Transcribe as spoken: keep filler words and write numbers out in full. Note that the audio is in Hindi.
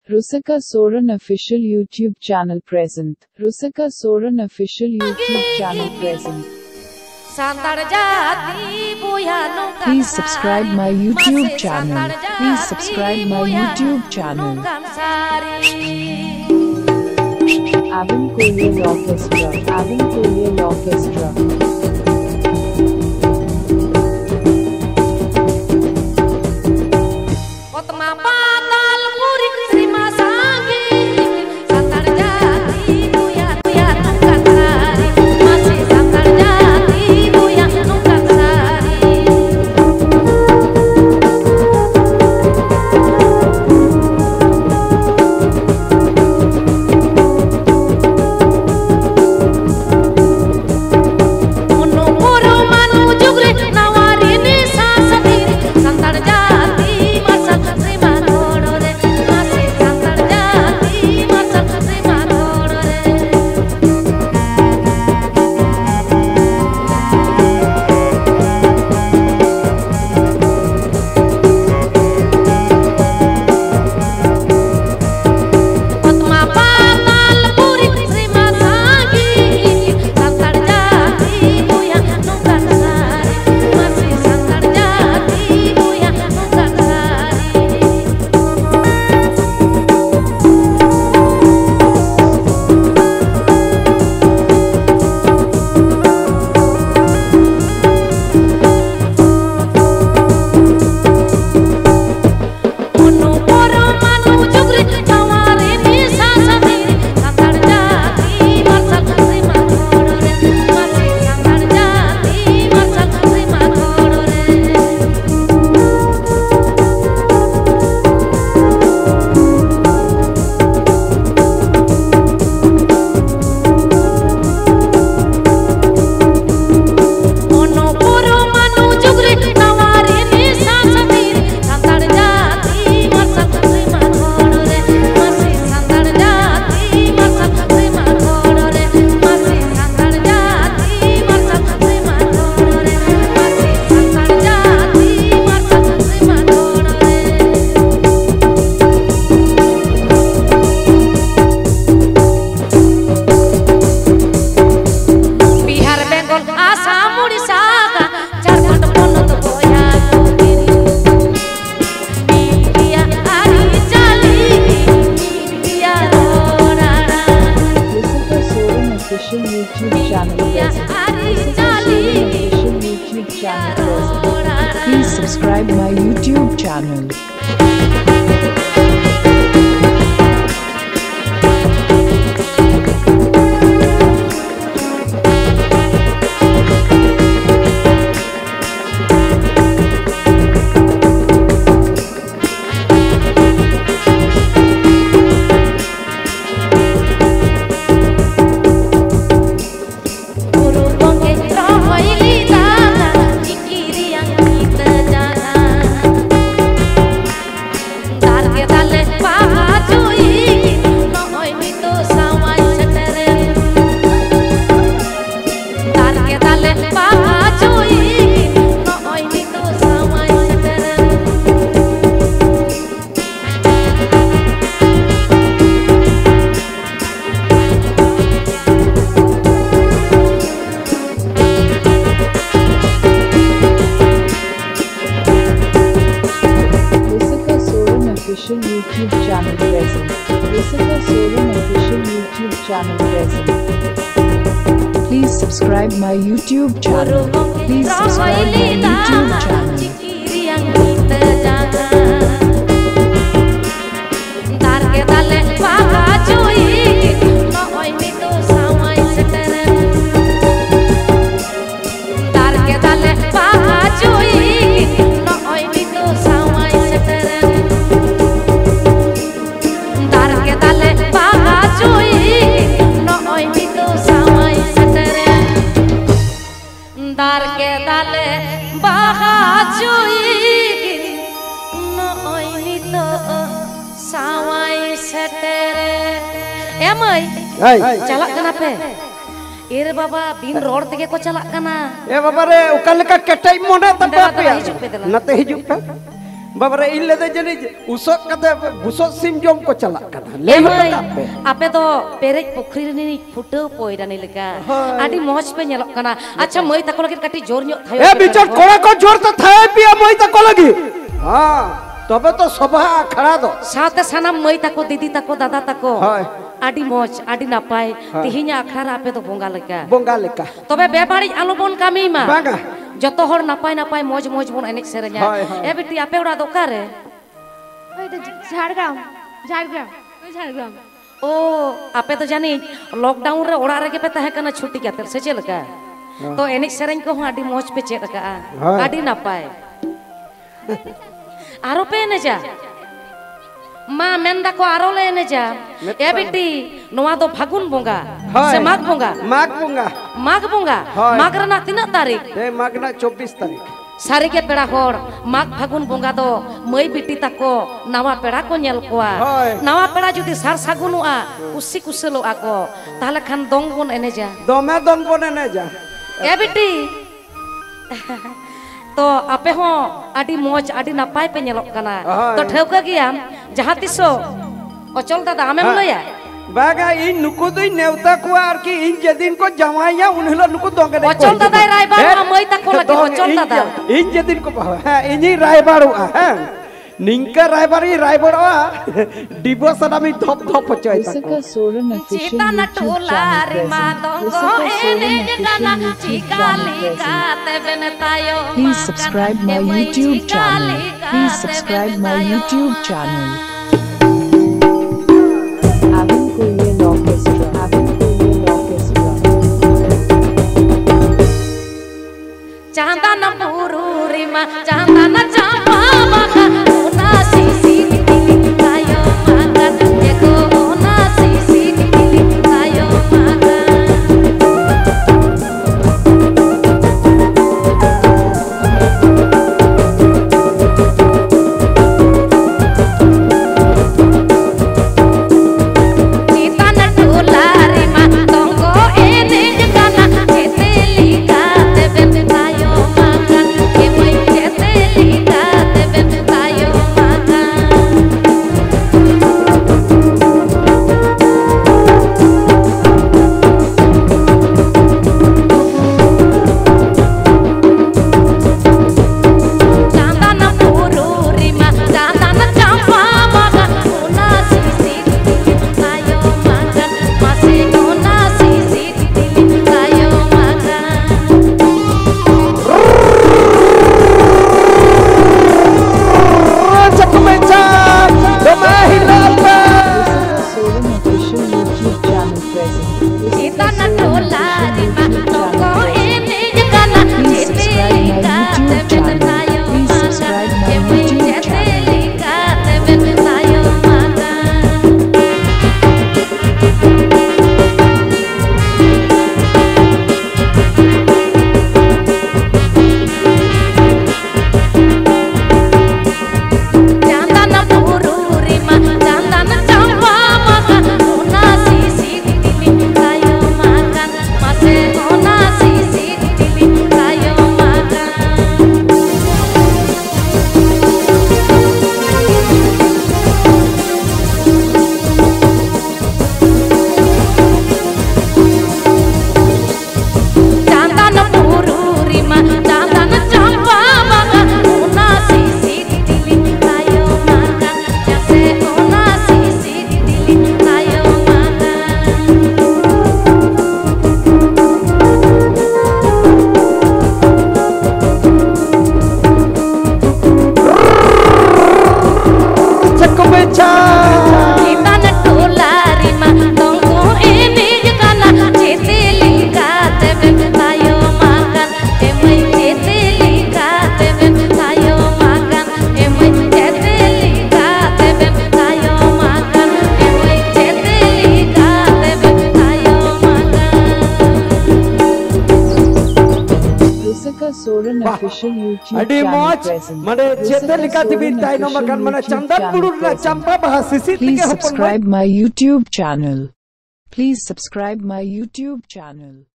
Rusaka Soran official YouTube channel present. Rusaka Soran official YouTube channel present. Please subscribe my YouTube channel. Please subscribe my YouTube channel. Avin Koyal Orchestra. Avin Koyal Orchestra. Official YouTube channel present. Official YouTube channel present. Please subscribe my YouTube channel. Official YouTube channel present. Rusaka Soran official YouTube channel present. Please subscribe my YouTube channel. Please subscribe my YouTube channel. Calak kenapa? Ir baba bin road tege ko calak kana. Ya baba re ukal ka ketai mone tapi apa ya? Nate hijuk kan? बाबरे इन लेदे जनी उसक कते बुसक सिम जम को चला कना ले एमय आपे तो पेरेज पोखरी नी फुटो पोइरानी लेका आडी मौज पे नेलो कना अच्छा मई तको लगे कटी जोर न्यो थायो ए बिचार कोड़ा को जोर तो थाय पिया मई तको लगी हां तबे तो सभा खड़ा दो साथे सनाम मई तको दीदी तको दादा तको आडी मौज आडी नापाय तिहिना अखरा आपे तो बोंगा लेका बोंगा लेका तबे बेबाड़ी आलो बोन कामी मा बागा जतो हर नापाय नापाय मौज मौज बोन एनेक सेरे냐 ए बेटी आपे ओड़ा दोकारे ओइ तो झाड़ग्राम झाड़ग्राम ओइ झाड़ग्राम ओ आपे तो जानी लॉकडाउन रे ओड़ा रे के पे तहे कना छुट्टी काते से चेलका तो एनेक सेरेñ को आडी मौज पे चेक का आडी नापाय आरो पे ने जा मा मेंदा को आरो ले ने जा ए बेटी नोआ दो फागुन बोंगा से माघ बोंगा माघ बोंगा माघ बोंगा माघ रना तीना तारीख ए माघ ना चौबीस तारीख सारे के पेड़ा होर माघ फागुन बोंगा दो मई बिटी तको नवा पेड़ा को नेल कोआ नवा पेड़ा जुदी सार सागुनुआ कुसी कुसलोआ को ताले खान दोंग बोन एने जा दोमे दोंग बोन एने जा ए बेटी तो आपे हो आडी मौज आडी नापाय पे नेलो कना तो ठेवका गिया जहां तिसो अचल दादा आमेम लया बागा इन नुकु दुई नेवता को आर की इन जदिन को जमाया उनहला नुकु दोंगे दे अचल दादा रायबार मई तक को लगे अचल दादा इन जदिन को हां इनी रायबार हां निंका रायबारी रायबारवा डिवोर्स नामी धप धप पचय Jessica Soren official चीता न YouTube टोला रे channel मादंगो present. एने Jessica जगना Soren official YouTube Chicalim channel present. काते बेनतायो Please subscribe my YouTube channel. Please subscribe my YouTube channel. Avin Korean Orchestra. Avin Korean Orchestra. चांदा न पुरू रे मा चांदा न चापा मागा ओना सीसी दिली तायो मागा एको ओना सीसी दिली तायो मागा चीता न टोला रे मा तंगो एने जगाना चेतेली गाते बेन तायो मागा के मई चेतेली गाते बेन तायो मागा चांदा न पुरू रे मा चांदा न चापा मागा ओना सीसी दिली तायो मागा मासे ओना सीसी दिली तायो मागा चकमेचा दोमे हिलापा Jessica Soren official YouTube channel present. चीता न Jessica Soren टोला रे मा official YouTube तंगो channel present. एने जगाना Please subscribe चेतेली my गाते YouTube बेन channel. तायो Please मागा subscribe my के मई YouTube channel. चेतेली गाते बेन तायो मागा चांदा न पुरू रे मा चांदा न चापा मागा ओना सीसी दिली तायो मागा मासे ओना सीसी दिली तायो मागा चांदा न पुरू रे मा चांदा न चापा मागा ओना सीसी दिली तायो मागा जैसे ओना सीसी दिली तायो मागा चकमेचा चीता न टोला रे मा तंगो एने जगाना चेतेली गाते बेन तायो मागा ए मई चेतेली गाते बेन तायो मागा ए मई चेतेली गाते बेन तायो मागा ए मई चेतेली गाते बेन तायो मागा Jessica Soren Wah, official YouTube Adi channel moj present. mane Jessica chetel ka tibi Soren taino official makan mane YouTube chandan channel purur na present. champa baha sisi Please tige hopon subscribe my YouTube channel. Please subscribe my YouTube channel.